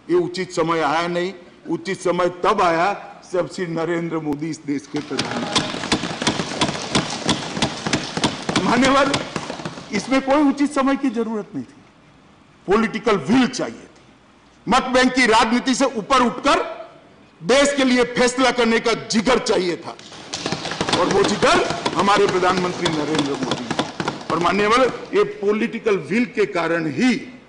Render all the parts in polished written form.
ये उचित समय आया नहीं। उचित समय तब आया जब श्री नरेंद्र मोदी इस देश के प्रधानमंत्री। मान्यवर, इसमें कोई उचित समय की जरूरत नहीं थी। पॉलिटिकल विल चाहिए थी। मत बैंक की राजनीति से ऊपर उठकर देश के लिए फैसला करने का जिगर चाहिए था, और वो जिगर हमारे प्रधानमंत्री नरेंद्र मोदी। और मान्यवर, ये पॉलिटिकल विल के कारण ही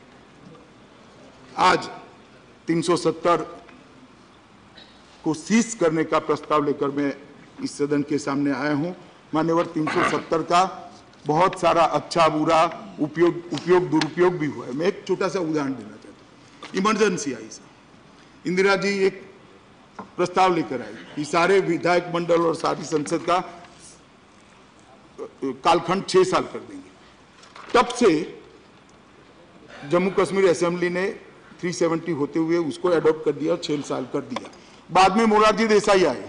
आज 370 को सीज करने का प्रस्ताव लेकर मैं इस सदन के सामने आया हूं। मान्यवर, 370 का बहुत सारा अच्छा बुरा उपयोग दुरुपयोग भी हुआ है। मैं एक छोटा सा उदाहरण देना चाहता हूं। इमरजेंसी आई सर, इंदिरा जी एक प्रस्ताव लेकर आई कि सारे विधायक मंडल और सारी संसद का कालखंड 6 साल कर देंगे। तब से जम्मू कश्मीर असेंबली ने 370 होते हुए उसको एडॉप्ट कर दिया, 6 साल कर दिया। बाद में मोरारजी देसाई आए,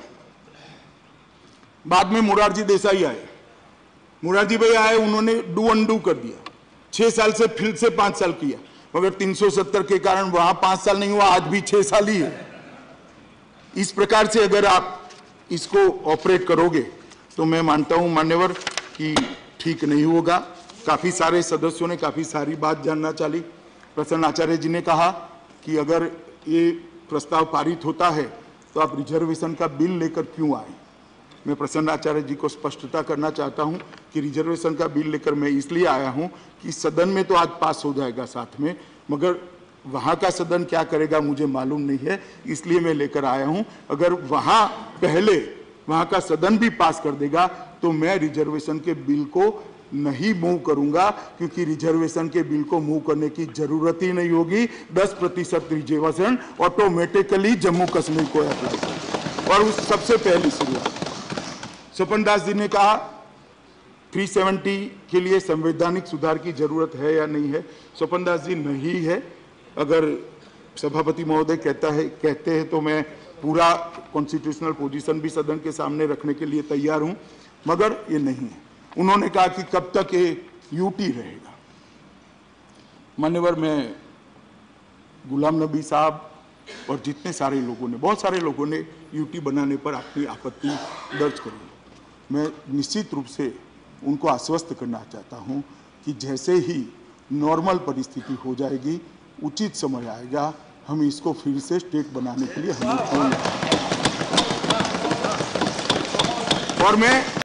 मोरारजी भाई आए, उन्होंने डू अनडू कर दिया। 6 साल से फिर से 5 साल किया, मगर 370 के कारण वहां 5 साल नहीं हुआ, आज भी 6 साल ही है। इस प्रकार से अगर आप इसको ऑपरेट करोगे तो मैं मानता हूं मान्यवर कि ठीक नहीं होगा। काफी सारे सदस्यों ने काफी सारी बात जानना चाही। प्रसन्न आचार्य जी ने कहा कि अगर ये प्रस्ताव पारित होता है तो आप रिजर्वेशन का बिल लेकर क्यों आए। मैं प्रसन्न आचार्य जी को स्पष्टता करना चाहता हूं कि रिजर्वेशन का बिल लेकर मैं इसलिए आया हूं कि सदन में तो आज पास हो जाएगा साथ में, मगर वहां का सदन क्या करेगा मुझे मालूम नहीं है, इसलिए मैं लेकर आया हूं। अगर वहां का सदन भी पास कर देगा तो मैं रिजर्वेशन के बिल को नहीं मूव करूंगा, क्योंकि रिजर्वेशन के बिल को मूव करने की जरूरत ही नहीं होगी। 10% रिजर्वेशन ऑटोमेटिकली जम्मू कश्मीर को अप्लाई करेगा। और उस सबसे पहली शुरुआत स्वपन दास जी ने कहा 370 के लिए संवैधानिक सुधार की जरूरत है या नहीं है। स्वपन दास जी, नहीं है। अगर सभापति महोदय कहते हैं तो मैं पूरा कॉन्स्टिट्यूशनल पोजीशन भी सदन के सामने रखने के लिए तैयार हूं, मगर ये नहीं है। उन्होंने कहा कि कब तक ये यूटी रहेगा। मान्यवर, मैं गुलाम नबी साहब और जितने सारे लोगों ने, बहुत सारे लोगों ने यूटी बनाने पर अपनी आपत्ति दर्ज करी। मैं निश्चित रूप से उनको आश्वस्त करना चाहता हूं कि जैसे ही नॉर्मल परिस्थिति हो जाएगी, उचित समय आएगा, हम इसको फिर से स्टेट बनाने के लिए हम और मैं